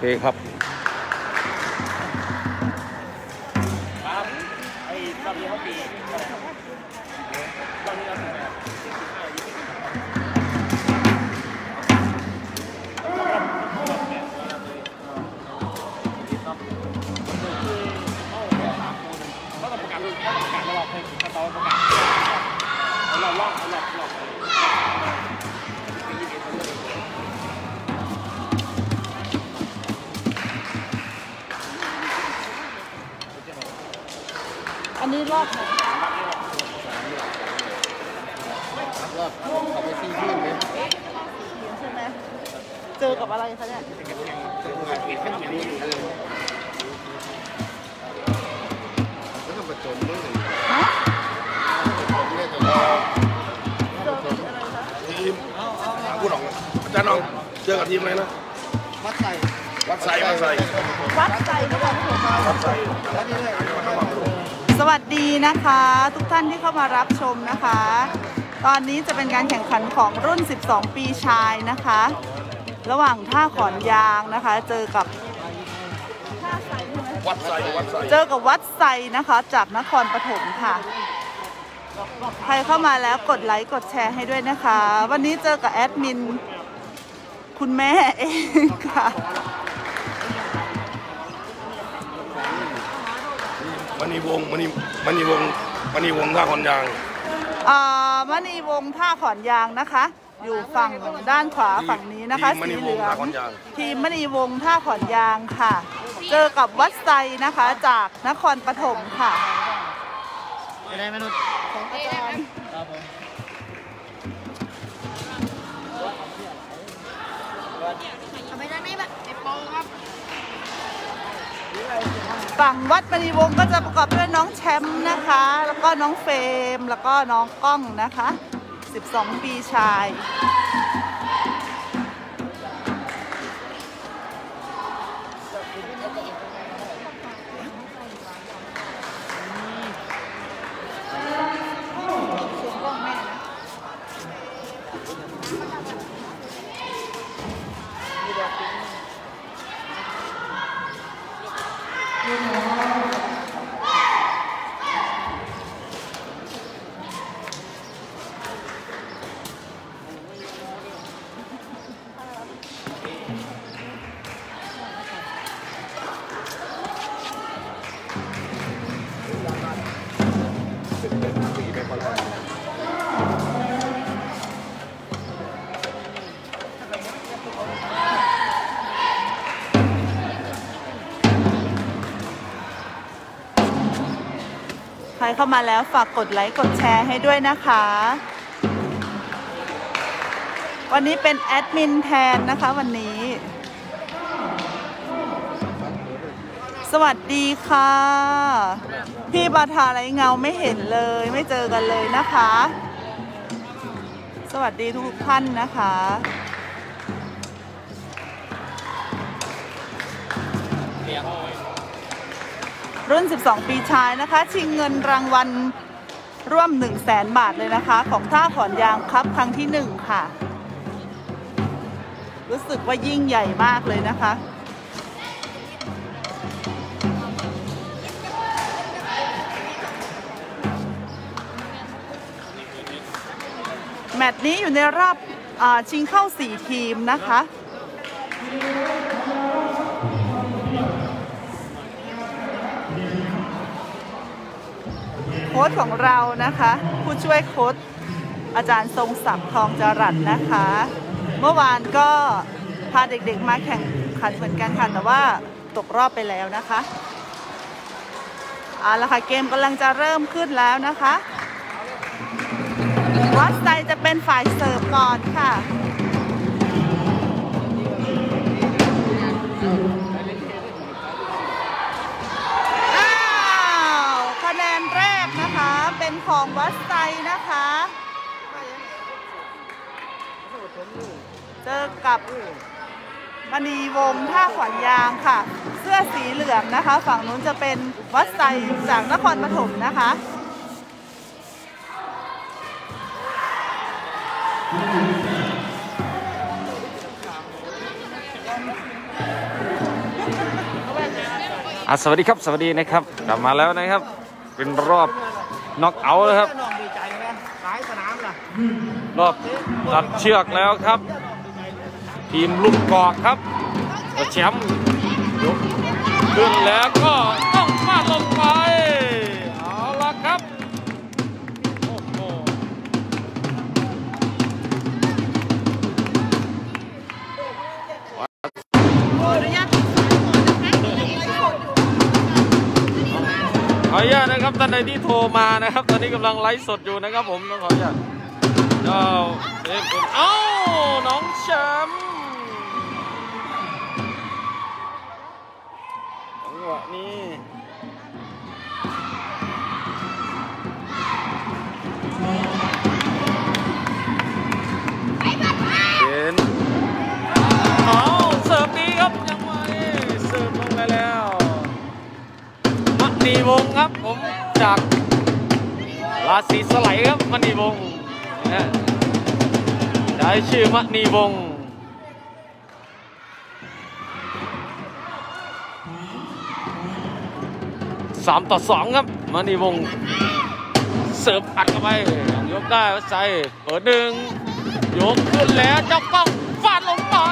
เคครับไอ้รอบนี้เขาปีรอบนี้เราถึงแบบเขาต้องประกาศระหว่างเพลงเขาต้องประกาศเราล่องอันนี้รอบไหนรอบเขาไปซีขึ้นไหมใช่ไหมเจอกับอะไรคะเนี่ยแล้วต้องประจมด้วยเลยฮะทีมพูดออกอาจารย์น้องเจอกับทีมอะไรนะวัดใส่วัดใส่ก็บอกสวัสดีนะคะทุกท่านที่เข้ามารับชมนะคะตอนนี้จะเป็นการแข่งขันของรุ่น12ปีชายนะคะระหว่างท่าขอนยางนะคะเจอกับวัดไซเจอกับวัดไซนะคะจากนครปฐมค่ะใครเข้ามาแล้วกดไลค์กดแชร์ให้ด้วยนะคะวันนี้เจอกับแอดมินคุณแม่เองค่ะมณีวงท่าขอนยางมณีวงท่าขอนยางนะคะอยู่ฝั่งด้านขวาฝั่งนี้นะคะสีเหลืองทีมมณีวงท่าขอนยางค่ะเจอกับวัดไซนะคะจากนครปฐมค่ะไม่ได้มนุษย์ของอาจารย์ทำไมได้ไม่แบบไอ้ปองครับฝั่งวัดมณีวงก็จะประกอบด้วยน้องแชมป์นะคะแล้วก็น้องเฟรมแล้วก็น้องก้องนะคะ12ปีชายใครเข้ามาแล้วฝากกดไลค์กดแชร์ให้ด้วยนะคะวันนี้เป็นแอดมินแทนนะคะวันนี้สวัสดีค่ะพี่บาทาไรเงาไม่เห็นเลยไม่เจอกันเลยนะคะสวัสดีทุกท่านนะคะรุ่น12ปีชายนะคะชิงเงินรางวัลร่วม 100,000 บาทเลยนะคะของท่าขอนยางครับครั้งที่1ค่ะรู้สึกว่ายิ่งใหญ่มากเลยนะคะแมตช์นี้อยู่ในรอบชิงเข้า4ทีมนะคะโค้ชของเรานะคะผู้ช่วยโค้ชอาจารย์ทรงศักดิ์ทองจรัสนะคะเมื่อวานก็พาเด็กๆมาแข่งขันเหมือนกันค่ะแต่ว่าตกรอบไปแล้วนะคะเอาละค่ะเกมกำลังจะเริ่มขึ้นแล้วนะคะวัดไซจะเป็นฝ่ายเสิร์ฟก่อนค่ะคะแนนแรกนะคะเป็นของวัดไซนะคะเจอกับมณีวงท่าขอนยางค่ะเสื้อสีเหลืองนะคะฝั่งนู้นจะเป็นวัดไซจากนครปฐมนะคะสวัสดีครับสวัสดีนะครับกลับมาแล้วนะครับเป็นรอบน็อกเอาท์นะครับรอบตัดเชือกแล้วครับทีมลูกกอกครับแชมป์ยกขึ้นแล้วก็ต้องฟาดลงไปเอาละครับโอ้โหขออนุญาตนะครับท่านใดที่โทรมานะครับตอนนี้กำลังไลฟ์สดอยู่นะครับผมต้องขออนุญาตเจ้าเอ้าน้องแชมป์จังหวะนี้เป็นเอาเสิร์ฟดีครับยังไงเสิร์ฟลงไปแล้วมณีวงศ์ครับผมจากราศีสไลครับมณีวงศ์ได้ชื่อมณีวงศ์3-2ครับมณีวงศ์เสิร์ฟอัดเข้าไปยกได้ใส่เปิดหนึ่งยกขึ้นแล้วเจ้าป้องฟาดลงไป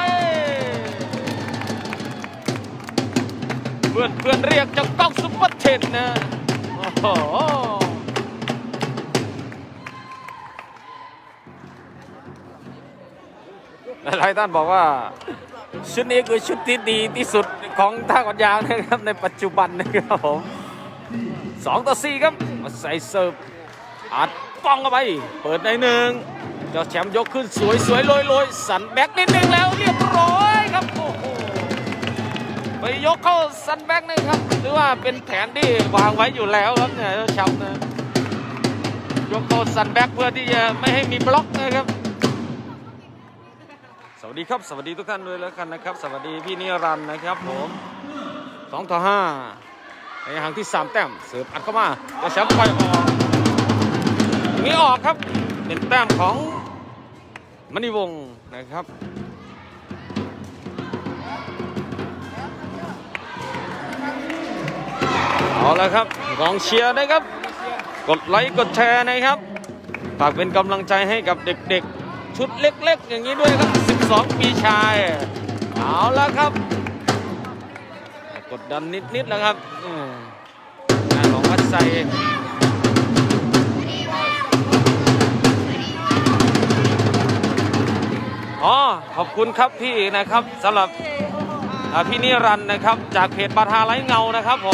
เพื่อนเรียกเจ้าก้องซุปเปอร์เทนนะโอ้โหหลายท่านบอกว่าชุดนี้คือชุดที่ดีที่สุดของท่าขอนยางนะครับในปัจจุบันนะครับผม2-4ครับมาใส่เสิร์ฟอัดป้องเข้าไปเปิดในหนึ่งเจ้าแชมป์ยกขึ้นสวยโรยสันแบ็กนิดนึงแล้วเรียบร้อยครับโอ้โหไปยกเข้าสันแบ็กนะครับหรือว่าเป็นแผนที่วางไว้อยู่แล้วครับเนี่ยเจ้าแชมป์นะยกเข้าสันแบ็กเพื่อที่จะไม่ให้มีบล็อกนะครับสวัสดีครับสวัสดีทุกท่านด้วยแล้วกันนะครับสวัสดีพี่นิรันดร์นะครับผม2-5ในห่างที่3แต้มเสิร์ฟอัดเข้ามาเจ้าแชมป์ไปออกอย่างนี้ออกครับเป็นแต้มของมณีวงศ์นะครับเอาละครับกองเชียร์นะครับกดไลค์กดแชร์นะครับฝากเป็นกำลังใจให้กับเด็กๆชุดเล็กๆอย่างนี้ด้วยครับ12ปีชายเอาละครับกดดันนิดๆแล้วครับงานของวัดไซขอบคุณครับพี่นะครับสำหรับพี่นิรันดร์นะครับจากเพจบาทาไร้เงานะครับผม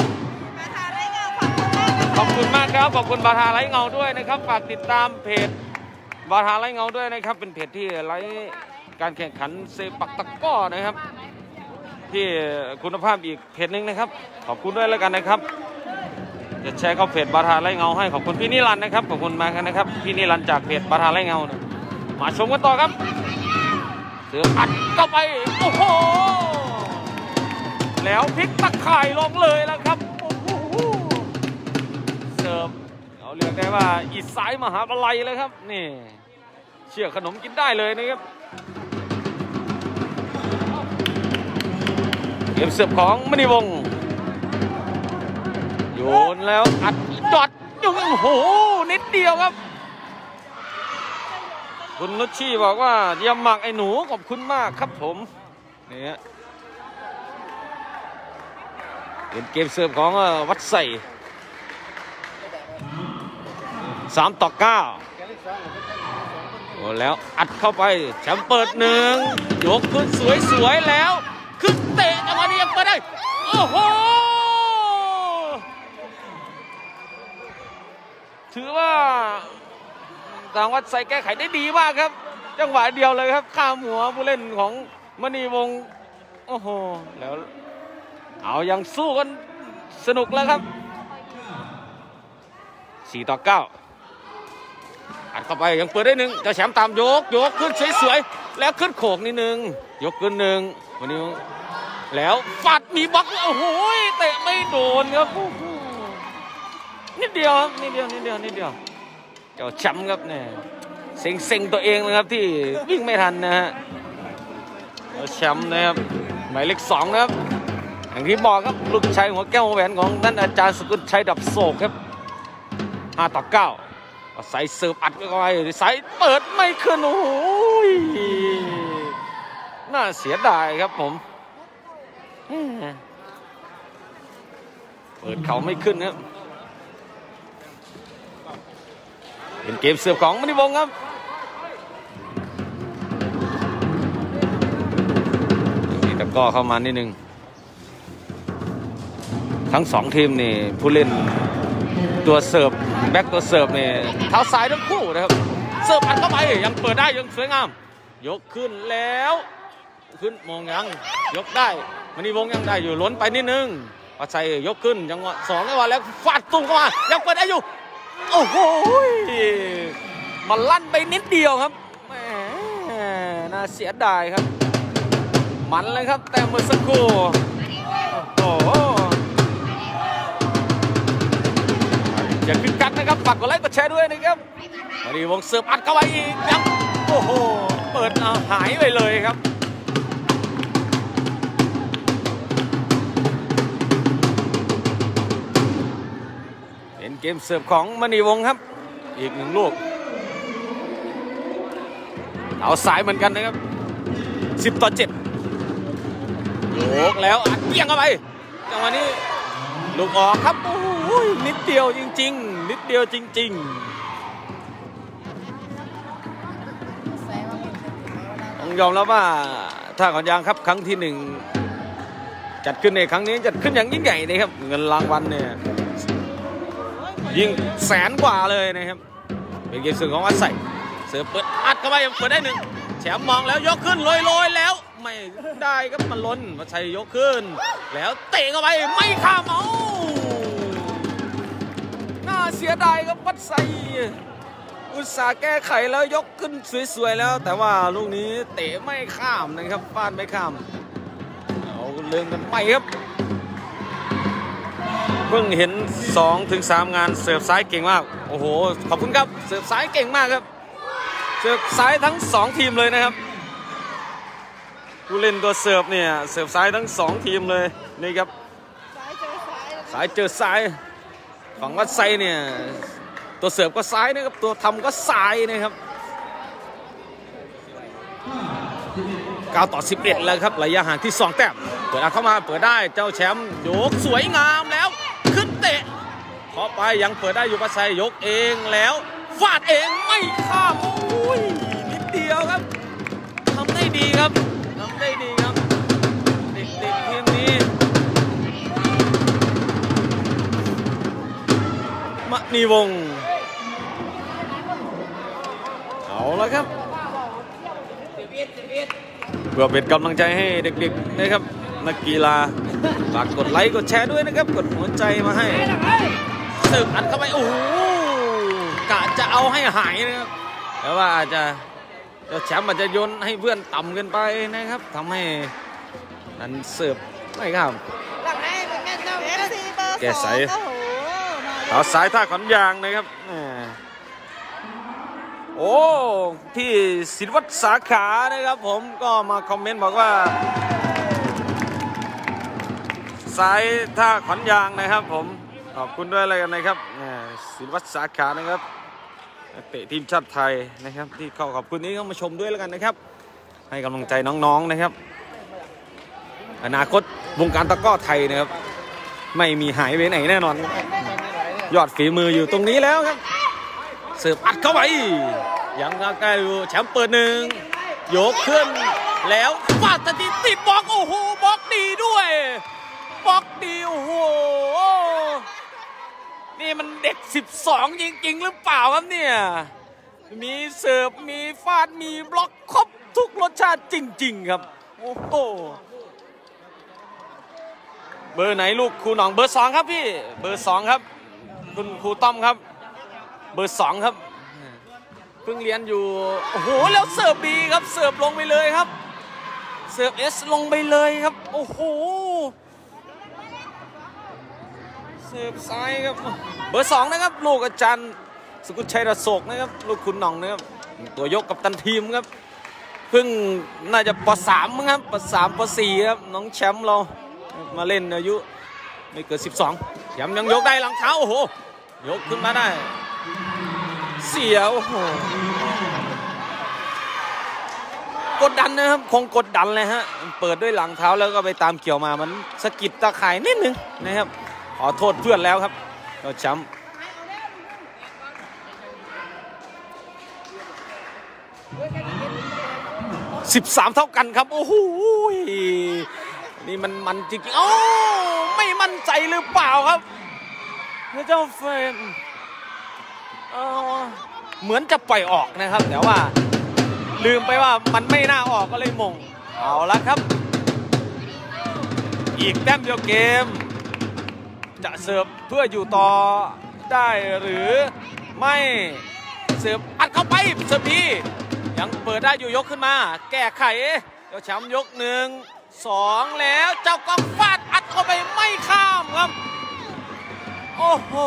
ขอบคุณมากครับขอบคุณบาทาไร้เงาด้วยนะครับฝากติดตามเพจบาทาไร้เงาด้วยนะครับเป็นเพจที่ไร้การแข่งขันเซปักตะก้อนะครับที่คุณภาพอีกเพจนึงนะครับขอบคุณด้วยแล้วกันนะครับจะแชร์เข้าเพจบาทาไร้เงาให้ขอบคุณพี่นิรันดร์นะครับขอบคุณมากนะครับพี่นิรันดร์จากเพจบาทาไร้เงามาชมกันต่อครับเสืออัดเข้าไปโอ้โหแล้วพลิกตะข่ายลงเลยแล้วครับโอ้โหเสิร์ฟเราเรียกได้ว่าอีสายมหาวิทยาลัยเลยครับนี่เชื่อขนมกินได้เลยนะครับเกมเสิร์ฟของมณีวงศ์โยนแล้วอัดจอดยุ่งโอ้โหนิดเดียวครับคุณนุชชีบอกว่าเยี่ยมมากไอ้หนูขอบคุณมากครับผมนี่เป็นเกมเสิร์ฟของวัดใส่3-9โอ้แล้วอัดเข้าไปแชมป์เปิดหนึ่งยกขึ้นสวยแล้วขึ้นเตะจังหวะนี้ยังเปิดได้โอ้โหถือว่าทางวัดใส่แก้ไขได้ดีมากครับจังหวะเดียวเลยครับข้ามหัวผู้เล่นของมณีวงศ์โอ้โหแล้วเอายังสู้กันสนุกแล้วครับ4-9อัดเข้าไปยังเปิดได้หนึ่งเจ้าแชมป์ตามยกขึ้นสวยๆแล้วขึ้นโขกนิดนึงยกขึ้นหนึ่งวันนี้แล้วฟัดมีบล็อกโอ้โหเตะไม่โดนครับนิดเดียวครับนิดเดียวเจ้าแชมป์ครับเนี่ยเซ็งตัวเองนะครับที่วิ่งไม่ทันนะฮะเจ้าแชมป์นะครับหมายเลข2นะครับอย่างที่บอกครับลูกชายหัวแก้วหัวแหวนของท่านอาจารย์สกุลชัยดับโศกครับ5-9ใส่เสิร์ฟอัดเข้าไปใส่เปิดไม่ขึ้นโอ้ยน่าเสียดายครับผมเปิดเขาไม่ขึ้นครับเป็นเกมเสิร์ฟของมณีวงศ์ครับนี่ตะก้อเข้ามานิดนึงทั้งสองทีมนี่ผู้เล่นตัวเสิร์ฟแบ็กตัวเสิร์ฟนี่เท้าซ้ายทั้งคู่นะครับเสิร์ฟอัดเข้าไปยังเปิดได้ยังสวยงามยกขึ้นแล้วขึ้นมองยังยกได้มณีวงศ์ยังได้อยู่ล้นไปนิดนึงวัดชัยยกขึ้นจังหวะ2จังหวะแล้วฟาดตุ้มเข้ามายังเปิดได้อยู่โอ้โหมันลั่นไปนิดเดียวครับแหมน่าเสียดายครับมันเลยครับแต่เมื่อสักครู่โอ้โหอย่าคึกคักนะครับฝากกดไลค์กดแชร์ด้วยนะครับมณีวงศ์เสิร์ฟอัดเข้าไปอีกครับโอ้โหเปิดหายไปเลยครับเป็นเกมเสิร์ฟของมณีวงศ์ครับอีกหนึ่งลูกเอาสายเหมือนกันนะครับ10-7โยกแล้วอัดเปี้ยงเข้าไปจังหวะนี้ลูกออกครับโอ้ยนิดเดียวจริงๆนิดเดียวจริงๆต้องยอมรับว่าท่าขอนยางครับครั้งที่1จัดขึ้นในครั้งนี้จัดขึ้นอย่างยิ่งใหญ่นะครับเงินรางวัลเนี่ยยิ่ง100,000 กว่าเลยนะครับเป็นเกมเสิร์ฟของวัดใส่เสิร์ฟเปิดอัดเข้าไปเปิดได้1แชมป์มองแล้วยกขึ้นลอยแล้วไม่ได้ครับมันล้นวัดใส่ยกขึ้นแล้วเตะเข้าไปไม่ข้ามเอาน่าเสียดายครับวัดใส่อุตส่าห์แก้ไขแล้วยกขึ้นสวยๆแล้วแต่ว่าลูกนี้เตะไม่ข้ามนะครับฟาดไม่ข้ามเอาเรื่องกันไปครับเพิ่งเห็น 2-3 งานเสิร์ฟซ้ายเก่งมากโอ้โหขอบคุณครับเสิร์ฟซ้ายเก่งมากครับเสิร์ฟซ้ายทั้ง2ทีมเลยนะครับผู้เล่นตัวเสิร์ฟเนี่ยเสิร์ฟซ้ายทั้ง2ทีมเลยนี่ครับซ้ายเจอซ้ายฝั่งวัดไซเนี่ยตัวเสิร์ฟก็ซ้ายนะครับตัวทำก็ซ้ายนะครับ9-11แล้วครับระยะห่างที่2แต้มเปิดเข้ามาเปิดได้เจ้าแชมป์ยกสวยงามแล้วขึ้นเตะขอไปยังเปิดได้อยู่วัดไซยกเองแล้วฟาดเองไม่ข้ามโอ้ยนิดเดียวครับทำได้ดีครับทำได้ดีครับเด็กๆทีมนี้มณีวงศ์เอาละครับเพื่อเป็นกำลังใจให้เด็กๆนะครับนักกีฬาฝากกดไลค์กดแชร์ด้วยนะครับกดหัวใจมาให้เสิร์ฟอัดเข้าไปโอ้โหกะจะเอาให้หายนะครับแต่ว่าอาจจะแชมป์อาจจะโยนให้เพื่อนต่ำเกินไปนะครับทำให้นั้นเสิร์ฟไม่ครับแกใส่เอาสายท่าขอนยางนะครับโอ้พี่ศิลวัฒน์สาขานะครับผมก็มาคอมเมนต์บอกว่าสายท่าขอนยางนะครับผมขอบคุณด้วยอะไรกันนะครับศิลวัฒน์สาขานะครับเตะทีมชาติไทยนะครับที่เขาขอบคุณนี้เข้ามาชมด้วยแล้วกันนะครับให้กำลังใจน้องๆนะครับอนาคตวงการตะกร้อไทยนะครับไม่มีหายไปไหนแน่นอนยอดฝีมืออยู่ตรงนี้แล้วครับเสิร์ฟอัดเข้าไปยังใกล้อยู่แชมป์เปิด1ยกขึ้นแล้วฟาดติดบล็อกโอ้โหบล็อกดีด้วยบล็อกดีโอ้โหนี่มันเด็ก12จริงๆหรือเปล่าครับเนี่ยมีเสิร์ฟมีฟาดมีบล็อกครบทุกรสชาติจริงๆครับโอ้โหเบอร์ไหนลูกครูหนองเบอร์2ครับพี่เบอร์2ครับคุณครูต้อมครับเบอร์2ครับเพิ่งเรียนอยู่โอ้โหแล้วเสิร์ฟบีครับเสิร์ฟลงไปเลยครับเสิร์ฟเอสลงไปเลยครับโอ้โหเสิร์ฟซ้ายครับเบอร์2นะครับลูกอาจารย์สกุลชัยระโศกนะครับลูกคุณหน่องนะครับตัวยกกัปตันทีมครับเพิ่งน่าจะป.3 มั้งครับป.3 ป.4 ครับน้องแชมป์เรามาเล่นอายุไม่เกิน12แถมยังยกได้หลังเท้าโอ้โหยกขึ้นมาได้เสียโอ้โหกดดันนะครับคงกดดันเลยฮะเปิดด้วยหลังเท้าแล้วก็ไปตามเกี่ยวมามันสะกิดตะข่ายนิดนึงนะครับขอโทษเพื่อนแล้วครับเราช้ำ13เท่ากันครับโอ้โหนี่มันจริงๆโอ้ไม่มั่นใจหรือเปล่าครับเจ้าเฟรมเหมือนจะปล่อยออกนะครับแต่ว่าลืมไปว่ามันไม่น่าออกก็เลยมงเอาละครับอีกแต้มเดียวเกมจะเสิร์ฟเพื่ออยู่ต่อได้หรือไม่เสิร์ฟอัดเข้าไปเสิร์ฟดียังเปิดได้อยู่ยกขึ้นมาแก้ไขเจ้าแชมป์ยก1 2แล้วเจ้ากองฟาดอัดเข้าไปไม่ข้ามครับโอ้โห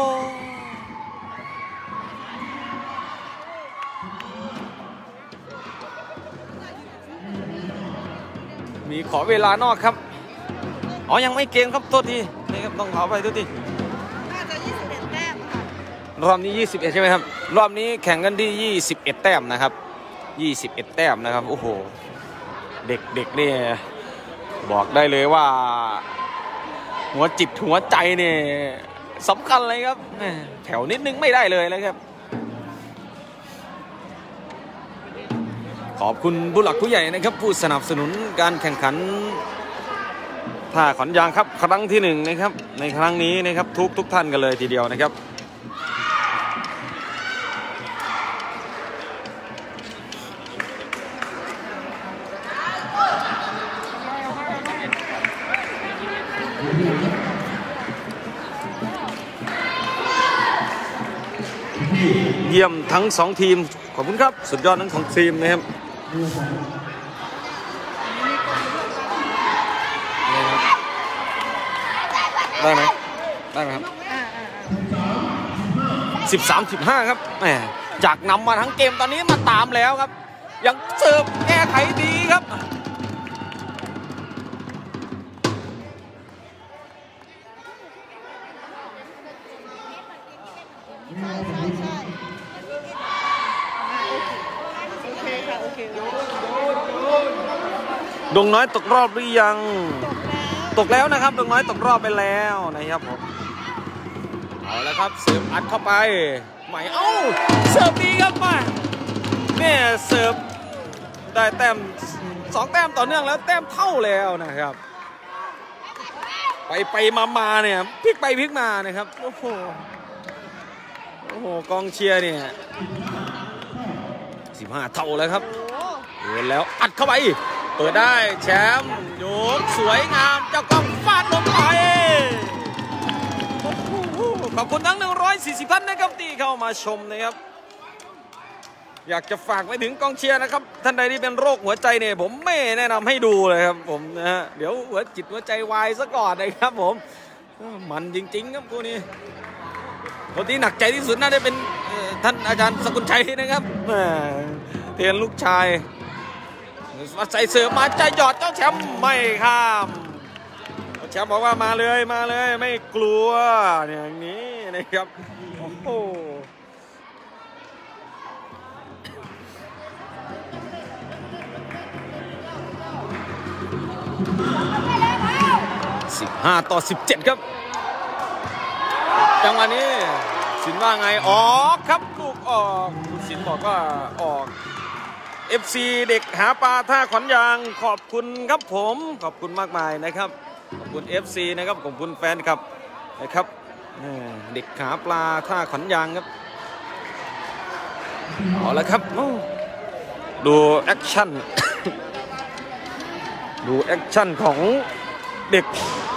มีขอเวลานอกครับอ๋อยังไม่เกมครับโทษทีนี่ครับต้องขอไปโทษทีน่าจะ21 แต้มค่ะรอบนี้21ใช่ไหมครับรอบนี้แข่งกันที่21แต้มนะครับ21แต้มนะครับโอ้โหเด็กๆนี่บอกได้เลยว่าหัวจิตหัวใจเนี่ยสำคัญเลยครับแถวนิดนึงไม่ได้เลยนะครับขอบคุณผู้หลักผู้ใหญ่นะครับผู้สนับสนุนการแข่งขันท่าขอนยางครับครั้งที่1นะครับในครั้งนี้นะครับทุกท่านกันเลยทีเดียวนะครับเยี่ยมทั้ง2ทีมขอบคุณครับสุดยอดทั้ง2ทีมนะครับได้ไหมครับ13-15ครับแหมจากนำมาทั้งเกมตอนนี้มาตามแล้วครับยังเสิร์ฟแก้ไขดีครับดงน้อยตกรอบหรือยังตกแล้วนะครับดงน้อยตกรอบไปแล้วนะครับผมเอาแล้วครับเสิร์ฟอัดเข้าไปใหม่เอ้าเสิร์ฟดีครับมาเนี่ยเสิร์ฟได้แต้ม2แต้มต่อเนื่องแล้วแต้มเท่าแล้วนะครับไปมาเนี่ยพลิกไปพลิกมานะครับโอ้โหกองเชียร์เนี่ย15เท่าแล้วครับแล้วอัดเข้าไปเปิดได้แชมป์โยกสวยงามเจ้ากองฟาดลงไปขอบคุณทั้ง140ท่านนะครับที่เข้ามาชมนะครับอยากจะฝากไปถึงกองเชียร์นะครับท่านใดที่เป็นโรคหัวใจเนี่ยผมไม่แนะนำให้ดูเลยครับผมนะฮะเดี๋ยวหัวใจวายซะก่อนนะครับผมมันจริงๆครับคู่นี้คนที่หนักใจที่สุดน่าจะเป็นท่านอาจารย์สกุลชัยนะครับเทียนลูกชายใส่เสือมาจะหยอดเจ้าแชมป์ไม่ข้ามแชมป์บอกว่ามาเลยไม่กลัวอย่างนี้นะครับโอ้โห15-17ครับจังหวะนี้สินว่าไงออกครับลูกออกสินบอกว่าออกFC เด็กหาปลาท่าขอนยางขอบคุณครับผมขอบคุณมากมายนะครับขอบคุณ FC นะครับขอบคุณแฟนครับนะครับเด็กหาปลาท่าขอนยางครับเอาละครับดูแอคชั่น ดูแอคชั่นของเด็ก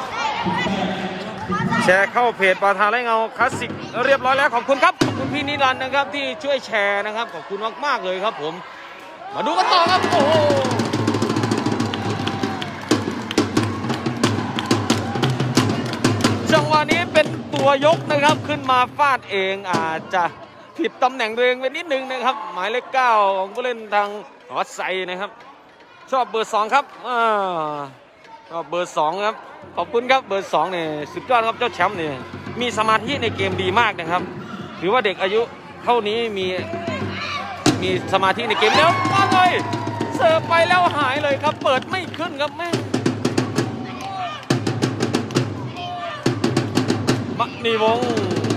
แชร์เข้าเพจปลาทาไร้เงาคลาสสิกเรียบร้อยแล้วขอบคุณครับขอบคุณพี่นิรันดร์นะครับที่ช่วยแชร์นะครับขอบคุณมากๆเลยครับผมมาดูกันต่อครับโอ้โหจังหวะนี้เป็นตัวยกนะครับขึ้นมาฟาดเองอาจจะผิดตำแหน่งตัวเองไปนิดนึงนะครับหมายเลข9ของผู้เล่นทางวัดไซนะครับชอบเบอร์2ครับไปก็เบอร์2ครับขอบคุณครับเบอร์2เนี่ยสุดยอดครับเจ้าแชมป์เนี่ยมีสมาธิในเกมดีมากนะครับถือว่าเด็กอายุเท่านี้มีสมาธิในเกมแล้วมาเลยเสิร์ฟไปแล้วหายเลยครับเปิดไม่ขึ้นครับแม่มณีวงศ์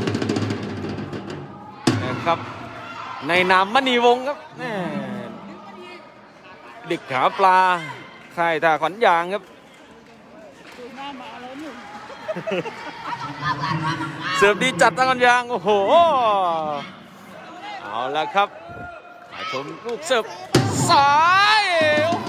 นะครับในนามมณีวงศ์ครับเด็กหาปลาค่ายท่าขวัญยางครับเสิร์ฟดีจัดท่าขวัญยางโอ้โหเอาละครับมาชมลูกเสิร์ฟซ้ายโอ้โห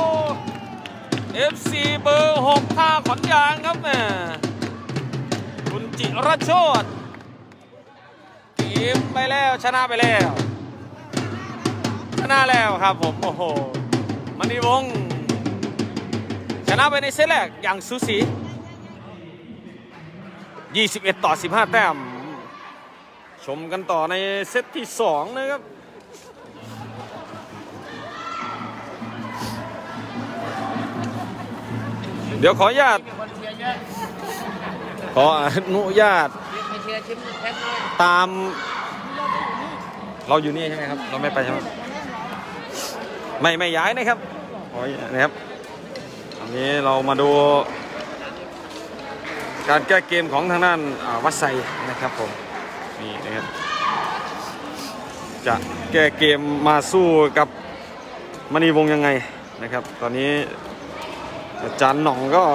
FC เบอร์6ท่าขวัญยางครับแม่คุณจิรโชติเกมไปแล้วชนะไปแล้วชนะแล้วครับผมโอ้โหมณีวงศ์ชนะไปในเซตแรกอย่างสูสี21-15 แต้มชมกันต่อในเซตที่2นะครับเดี๋ยวขออนุญาตตามเราอยู่นี่ใช่ไหมครับเราไม่ไปใช่ไหมไม่ย้ายนะครับนะครับอันนี้เรามาดูการแก้เกมของทางด้านวัดไซนะครับผมนี่นะครับจะแก้เกมมาสู้กับมณีวงศ์ยังไงนะครับตอนนี้อาจารย์หน่องก็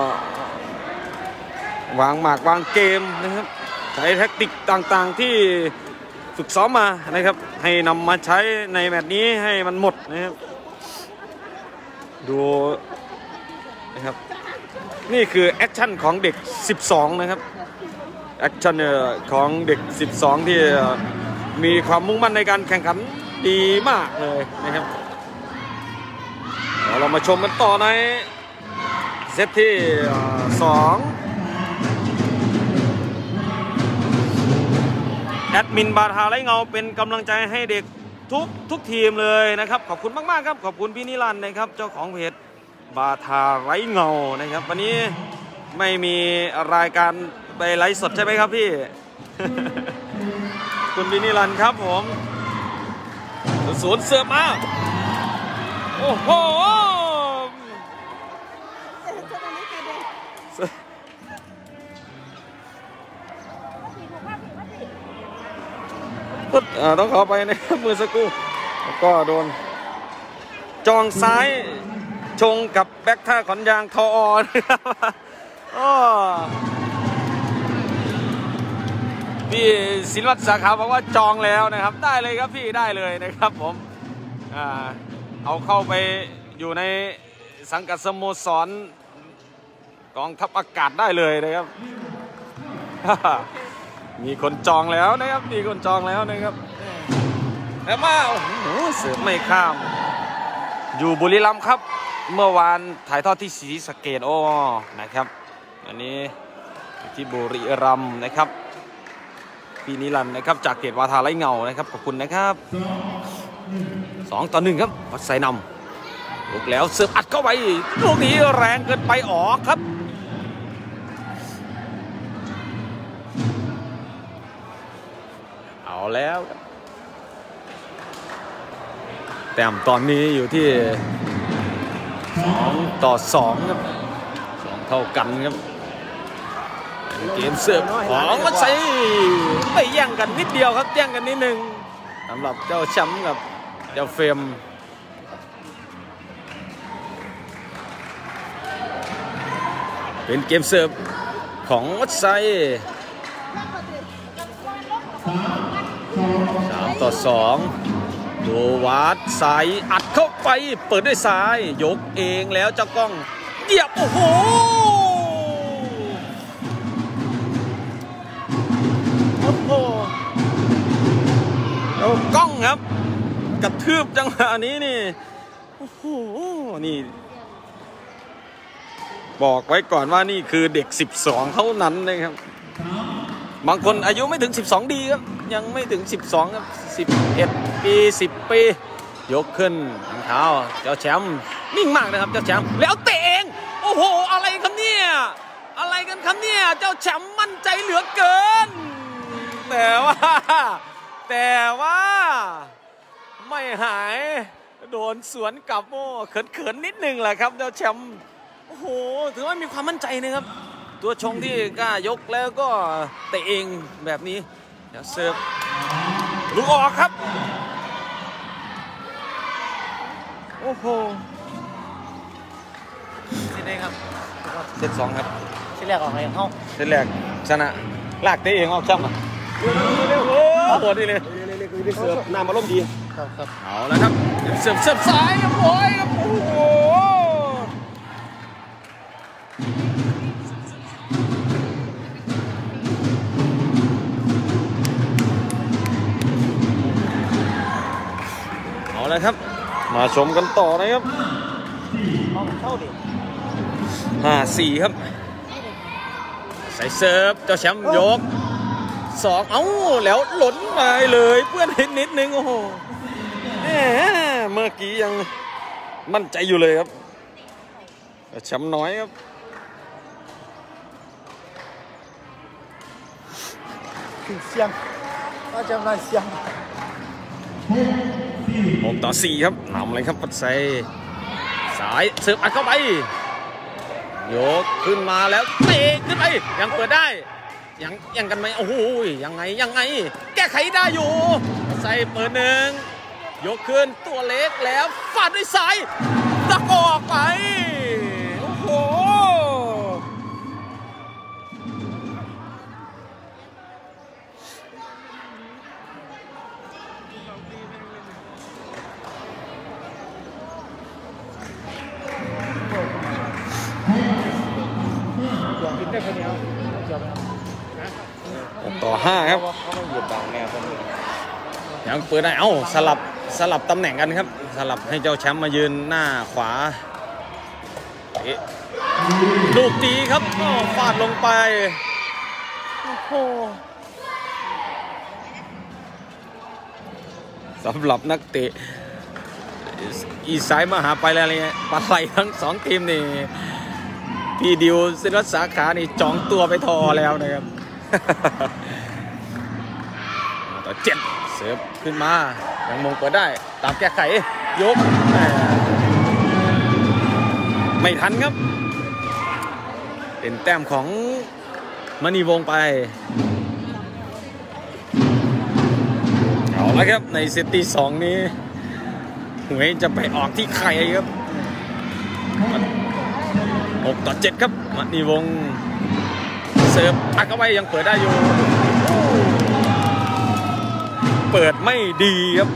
วางหมากวางเกมนะครับใช้แทคนิคต่างๆที่ฝึกซ้อมมานะครับให้นำมาใช้ในแมตช์นี้ให้มันหมดนะครับดูนะครับนี่คือแอคชั่นของเด็ก12นะครับแอคชั่นของเด็ก12ที่มีความมุ่งมั่นในการแข่งขันดีมากเลยนะครับเรามาชมกันต่อในเซตที่2แอดมินบาทาไร้เงาเป็นกำลังใจให้เด็กทุกทีมเลยนะครับขอบคุณมากๆครับขอบคุณพี่นิรันดร์นะครับเจ้าของเพจบาทาไร้เงานะครับวันนี้ไม่มีรายการไปไลฟ์สดใช่ไหมครับพี่ คุณพี่นิรันดร์ครับผมสวนเสือมาโอ้โหต้องขอไปนะครับมือสักครู่ก็โดนจองซ้ายชงกับแบ็คท่าขอนยางทอนะครับพี่ศิลวัฒน์สาขาบอกว่าจองแล้วนะครับได้เลยครับพี่ได้เลยนะครับผมเอาเข้าไปอยู่ในสังกัดสโมสรกองทัพอากาศได้เลยนะครับ มีคนจองแล้วนะครับมีคนจองแล้วนะครับแล้วมาโอ้โหเสือไม่ข้ามอยู่บุรีรัมย์ครับเมื่อวานถ่ายทอดที่ศรีสะเกษนะครับอันนี้ที่บุรีรัมย์นะครับพี่นิรันดร์นะครับจากเพจวาทาไร้เงานะครับขอบคุณนะครับ2-1ครับวัดไซนำลูกแล้วเสิร์ฟอัดเข้าไปลูกนี้แรงเกินไปออกครับเอาแล้วแต้มตอนนี้อยู่ที่2-2ครับ2เท่ากันครับเกมเสิร์ฟของวัดไซไปแย่งกันนิดเดียวครับแย่งกันนิดนึงสำหรับเจ้าแชมป์กับเจ้าเฟรมเป็นเกมเสิร์ฟของวัดไซ3-2ดูวัดไซอัดเข้าไปเปิดด้วยซ้ายยกเองแล้วเจ้ากล้องเหยียบโอ้โหเอากล้องครับกระทืบจังหวะนี้นี่โอ้โหนี่บอกไว้ก่อนว่านี่คือเด็ก12เท่านั้นนะครับบางคนอายุไม่ถึง12ดีครับยังไม่ถึง12ครับ11ปี10ปียกขึ้นเท้าเจ้าแชมป์นิ่งมากนะครับเจ้าแชมป์แล้วเตะเองโอ้โหโหอะไรครับเนี่ยอะไรกันครับเนี่ยเจ้าแชมป์มั่นใจเหลือเกินแต่ว่าไม่หายโดนสวนกลับโอ้เขินนิดนึงแหละครับเจ้าแชมป์โอ้โหถือว่ามีความมั่นใจนะครับตัวชงที่กล้ายกแล้วก็เตะเองแบบนี้เดี๋ยวเสิร์ฟลูกออกครับโอ้โหที่ไหนครับเซต 2ครับที่แรกออกอะไรเข้าเซตแรกชนะลากเตะเองออกจ้ำอ่ะเร็วโอ้โหดีเลยเสิร์ฟน้ำมาล้มดีครับเอาแล้วครับเสิร์ฟซ้ายครับโอ้ยครับโอ้โหเอาแล้วครับมาชมกันต่อนะครับ5-4ครับใส่เสิร์ฟเจ้าแชมป์ยก2เอ้าแล้วหล่นไปเลยเพื่อนเห็นนิดนึงโอ้โหเมื่อกี้ยังมั่นใจอยู่เลยครับแชมป์น้อยครับเสียงก็จะมาเสียง 6-4ครับนำเลยครับปัดใส่สายเสิร์ฟอัดเข้าไปยกขึ้นมาแล้วเตะขึ้นไปยังเปิดได้ยังกันไหมโอ้โหยังไงแก้ไขได้อยู่ใส่เปิด1ยกขึ้นตัวเล็กแล้วฟาดด้วยซ้ายตะกออกไปโอ้โห6-5ครับยังเปิดได้สลับตำแหน่งกันครับสลับให้เจ้าแชมป์มายืนหน้าขวาลูกดีครับฟาดลงไปโอ้โหสำหรับนักเตะอีสายมหาไปแล้วเนี่ยปลาไหลทั้ง2ทีมนี่พี่ดิวศิลป์สาขานี่จองตัวไปทอแล้วนะครับต่อ7เสิร์ฟขึ้นมายังมงเปิดได้ตามแก้ไขยกไม่ทันครับเป็นแต้มของมณีวงศ์ไปเอาละครับในเซตที่2นี้หวยจะไปออกที่ใครครับ6-7ครับมณีวงศ์เสิร์ฟอัดเข้าไปยังเปิดได้อยู่เปิดไม่ดีครับ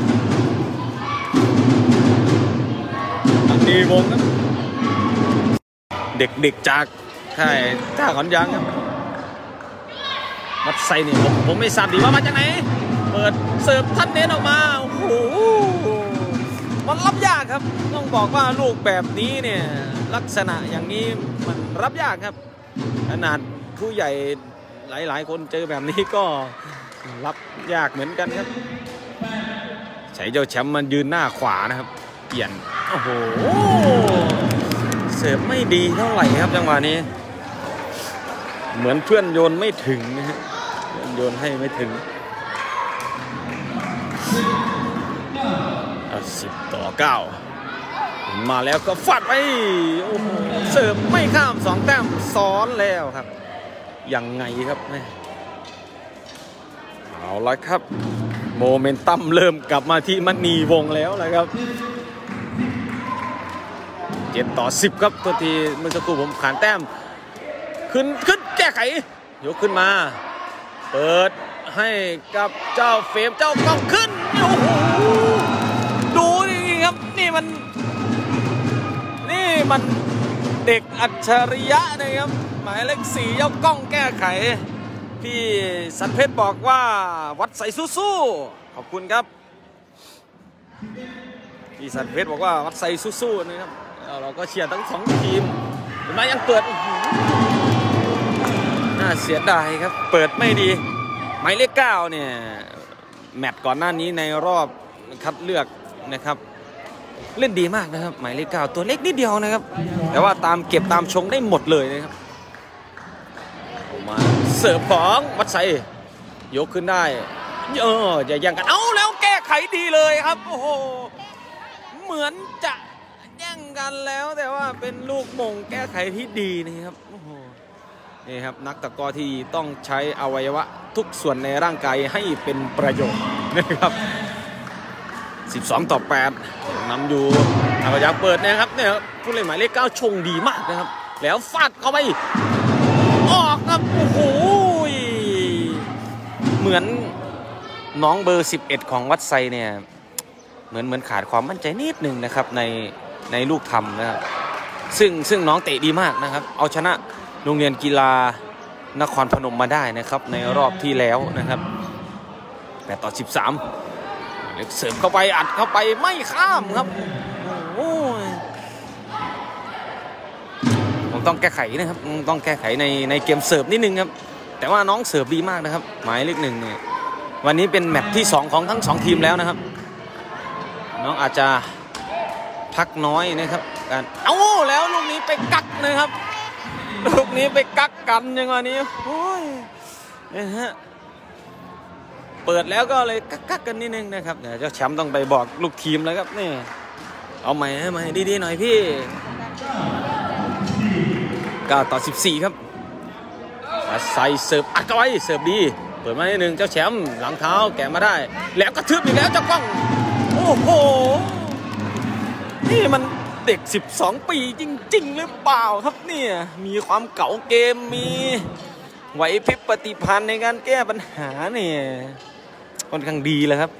มณีวงศ์ครับเด็กๆจากค่ายท่าขอนยางครับมัดไซนี่ผมไม่ทราบดีว่ามาจากไหนเปิดเสิร์ฟทัดเน้นออกมาโอ้โหมันรับยากครับต้องบอกว่าลูกแบบนี้เนี่ยลักษณะอย่างนี้มันรับยากครับขนาดผู้ใหญ่หลายคนเจอแบบนี้ก็รับยากเหมือนกันครับใช้เจ้าแชมป์มันยืนหน้าขวานะครับเปลี่ยนโอ้โหเสิร์ฟไม่ดีเท่าไหร่ครับจังหวะนี้เหมือนเพื่อนโยนไม่ถึงนะฮะโยนให้ไม่ถึง10-9มาแล้วก็ฟาดไปโอ้โหเสิร์ฟไม่ข้าม2 แต้มซ้อนแล้วครับยังไงครับเอาละครับโมเมนตัมเริ่มกลับมาที่มณีวงศ์แล้วนะครับ7-10ครับตัวทีเมื่อสักครู่ผมขานแต้มขึ้นแก้ไขยกขึ้นมาเปิดให้กับเจ้าเฟรมเจ้ากล้องขึ้นโอ้โหดูนี่ครับนี่มันเด็กอัจฉริยะนะครับหมายเลข4เจ้ากล้องแก้ไขพี่สันเพชรบอกว่าวัดใส่สู้ๆขอบคุณครับพี่สันเพชรบอกว่าวัดใส่สู้ๆนะครับเราก็เชียร์ทั้ง2ทีมเห็นไหมยังเปิดน่าเสียดายครับเปิดไม่ดีหมายเลข9เนี่ยแมตช์ก่อนหน้านี้ในรอบคัดเลือกนะครับเล่นดีมากนะครับหมายเลข 9ตัวเล็กนิดเดียวนะครับแต่ว่าตามเก็บตามชงได้หมดเลยนะครับมาเสิร์ฟของวัดไซยกขึ้นได้อย่าแย่งกันเอาแล้วแก้ไขดีเลยครับโอ้โหเหมือนจะแย่งกันแล้วแต่ว่าเป็นลูกมงแก้ไขที่ดีนะครับโอ้โหนี่ครับนักตะกร้อที่ต้องใช้อวัยวะทุกส่วนในร่างกายให้เป็นประโยชน์นะครับ12-8นำอยู่ทางกระยักเปิดนะครับเนี่ยผู้เล่นหมายเลข 9ชงดีมากนะครับแล้วฟาดเข้าไปออกครับโอ้โหเหมือนน้องเบอร์11ของวัดไซเนี่ยเหมือนขาดความมั่นใจนิดหนึ่งนะครับในลูกทำนะครับซึ่งน้องเตะดีมากนะครับเอาชนะโรงเรียนกีฬานครพนมมาได้นะครับในรอบที่แล้วนะครับ8-13เล็กเสริมเข้าไปอัดเข้าไปไม่ข้ามครับโอ้ยผมต้องแก้ไขนะครับต้องแก้ไขในเกมเสิร์ฟนิดนึงครับแต่ว่าน้องเสิร์ฟดีมากนะครับหมายเลข 1เนี่ยวันนี้เป็นแมตช์ที่2ของทั้ง2ทีมแล้วนะครับน้องอาจจะพักน้อยนะครับการแล้วลูกนี้ไปกักนะครับลูกนี้ไปกักกันยังไงนี้โอ้ยนะฮะเปิดแล้วก็เลยกักกันนิดนึงนะครับเดี๋ยวเจ้าแชมป์ต้องไปบอกลูกทีมแล้วครับนี่เอาใหม่ดีๆหน่อยพี่9-14ครับใส่เสิร์ฟอัดเข้าไปเสิร์ฟดีเปิดมานิดนึงเจ้าแชมป์หลังเท้าแกะมาได้แล้วกระทืบอีกแล้วเจ้ากล้องโอ้โหนี่มันเด็ก12ปีจริงๆหรือเปล่าครับเนี่ยมีความเก่าเกมมีไหวพริบปฏิภาณในการแก้ปัญหาเนี่ยค่อนข้างดีเลยครับ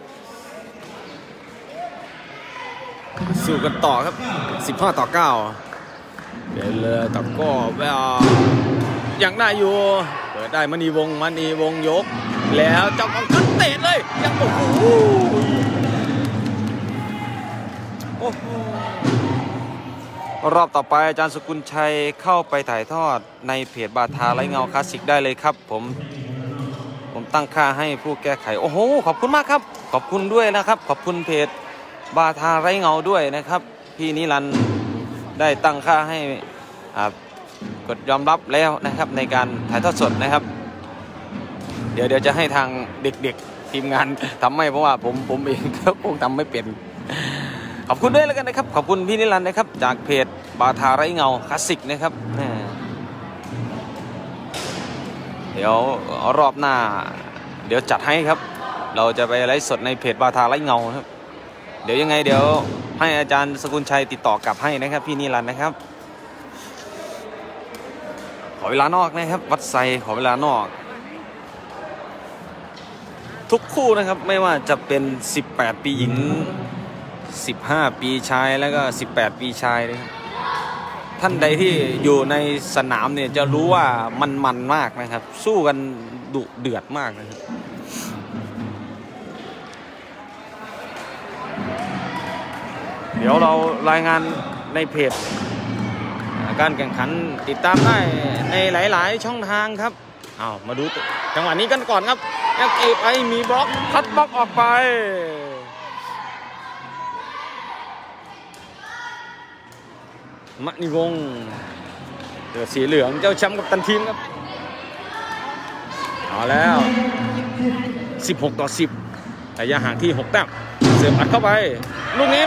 สู้กันต่อครับ15-9เดี๋ยวเลยตะก้อยังได้อยู่เปิดได้มณีวงยกแล้วเจ้าของขึ้นเตะเลยยังโอ้โหรอบต่อไปอาจารย์สกุลชัยเข้าไปถ่ายทอดในเพจบาทาไร้เงาคลาสสิกได้เลยครับผมตั้งค่าให้ผู้แก้ไขโอ้โหขอบคุณมากครับขอบคุณด้วยนะครับขอบคุณเพจบาทาไร้เงาด้วยนะครับพี่นิรันดร์ได้ตั้งค่าให้กดยอมรับแล้วนะครับในการถ่ายทอดสดนะครับเดี๋ยวจะให้ทางเด็กๆทีมงานทำให้เพราะว่าผมเองก็คงทำไม่เป็นขอบคุณด้วยแล้วกันนะครับขอบคุณพี่นิรันดร์นะครับจากเพจบาทาไร้เงาคลาสสิกนะครับเดี๋ยวรอบหน้าเดี๋ยวจัดให้ครับเราจะไปไลฟ์สดในเพจบาทาไร้เงาครับเดี๋ยวยังไงเดี๋ยวให้อาจารย์สกุลชัยติดต่อกลับให้นะครับพี่นิรันดร์นะครับขอเวลานอกนะครับวัดไซขอเวลานอกทุกคู่นะครับไม่ว่าจะเป็น18ปีหญิง15ปีชายแล้วก็18ปีชายนะครับท่านใดที่อยู่ในสนามเนี่ยจะรู้ว่ามันมากนะครับสู้กันดุเดือดมากนะครับเดี๋ยวเรารายงานในเพจการแข่งขันติดตามได้ในหลายๆช่องทางครับมาดูจังหวะนี้กันก่อนครับFAมีบล็อกคัดบล็อกออกไปมณีวงศ์เดือดสีเหลืองเจ้าแชมป์กัปตันทีมครับเอาแล้ว16-10ระยะห่างที่6แต้มเสิร์ฟอัดเข้าไปลูกนี้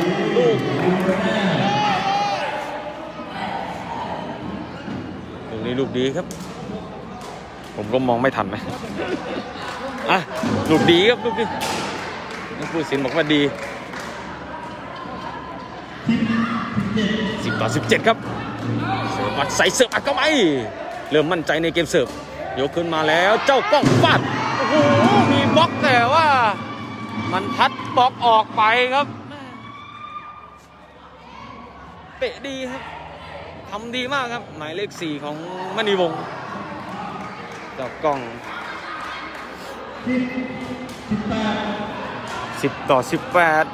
ลูกดีครับผมก็มองไม่ทันไหมลูกดีครับลูกดีนักผู้ตัดสินบอกว่าดี10-17ครับเสิร์ฟอัดใส่เสิร์ฟอัดเข้าไปเริ่มมั่นใจในเกมเสิร์ฟยกขึ้นมาแล้วเจ้ากล้องฟาดโอ้โหมีบล็อกแต่ว่ามันพัดบล็อกออกไปครับเตะดีครับทำดีมากครับหมายเลข 4ของมณีวงศ์เจ้ากล้อง10-18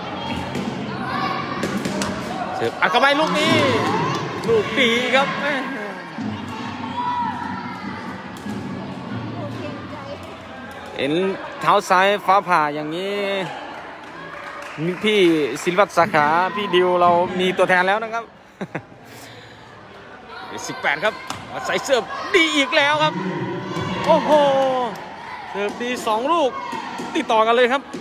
เสิร์ฟอัดเข้าไปลูกนี้ลูกดีครับเห็นเท้าซ้ายฟ้าผ่าอย่างนี้พี่ศิลวัฒน์สาขาพี่ดิวเรามีตัวแทนแล้วนะครับ 18 ครับใส่เสิร์ฟดีอีกแล้วครับโอ้โหเสิร์ฟดี2 ลูกติดต่อกันเลยครับ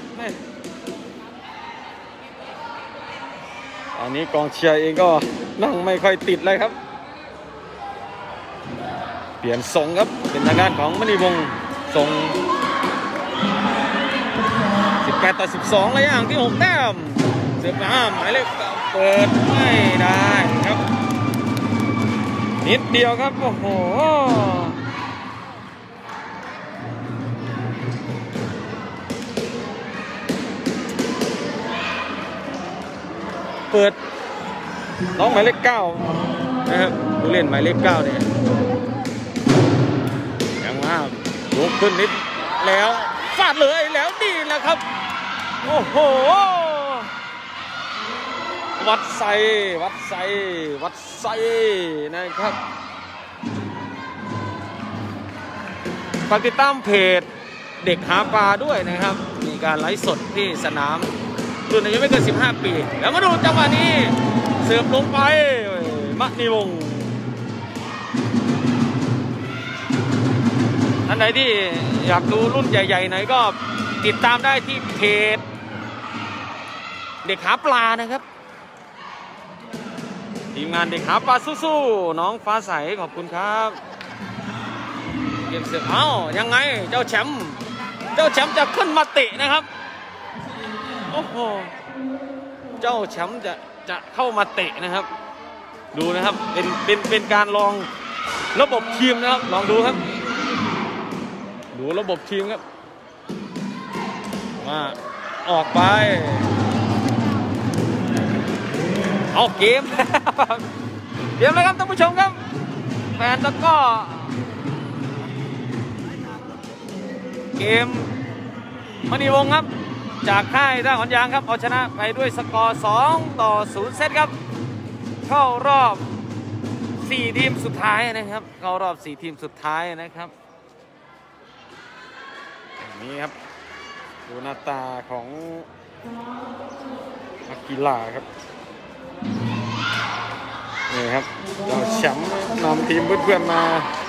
อันนี้กองเชียร์เองก็นั่งไม่ค่อยติดเลยครับเปลี่ยนส่งครับเป็นทางด้านของมณีวงศ์ส่ง18-12ระยะห่างที่6 แต้มเสิร์ฟมาหมายเลขเปิดไม่ได้ครับนิดเดียวครับโอ้โหเปิดน้องหมายเลข9นะครับผู้เล่นหมายเลข9เนี่ยยังมาลุกขึ้นนิดแล้วฟาดเลยแล้วดีแล้วครับโอ้โหวัดไซนะครับฝากติดตามเพจเด็กหาปลาด้วยนะครับมีการไลฟ์สดที่สนามรุ่นอายุไม่เกิน15 ปีแล้วมาดูจังหวะนี้เสิร์ฟลงไปมณีวงศ์ท่านใดที่อยากดูรุ่นใหญ่ๆไหนก็ติดตามได้ที่เพจเด็กหาปลานะครับทีมงานเด็กหาปลาสู้ๆน้องฟ้าใสขอบคุณครับเกมเสิร์ฟเอ้ายังไงเจ้าแชมป์จะขึ้นมาเตะนะครับโอ้โหเจ้าแชมป์จะเข้ามาเตะนะครับดูนะครับเป็นการลองระบบทีมนะครับลองดูครับดูระบบทีมครับมาออกไปเอาเกมเลยครับท่านผู้ชมครับแฟนตะกร้อเกมมณีวงศ์ครับจากค่ายท่าขอนยางครับเอาชนะไปด้วยสกอร์2-0 เซตครับเข้ารอบ4 ทีมสุดท้ายนะครับเข้ารอบ4 ทีมสุดท้ายนะครับนี่ครับดูหน้าตาของนักกีฬาครับนี่ครับเจ้าแชมป์นำทีมเพื่อนๆมา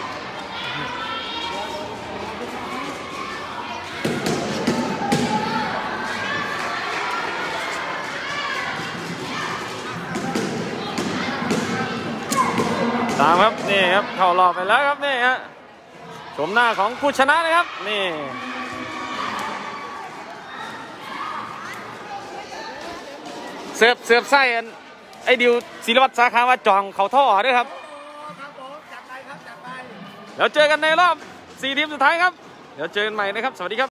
ตามครับนี่ครับเข้ารอบไปแล้วครับนี่ฮะชมหน้าของผู้ชนะนะครับนี่เสิร์ฟไส้ไอ้ดิวศิลวัฒน์สาขาว่าจองเขาท่อด้วยครับเดี๋ยวเจอกันในรอบ4 ทีมสุดท้ายครับเดี๋ยวเจอกันใหม่นะครับสวัสดีครับ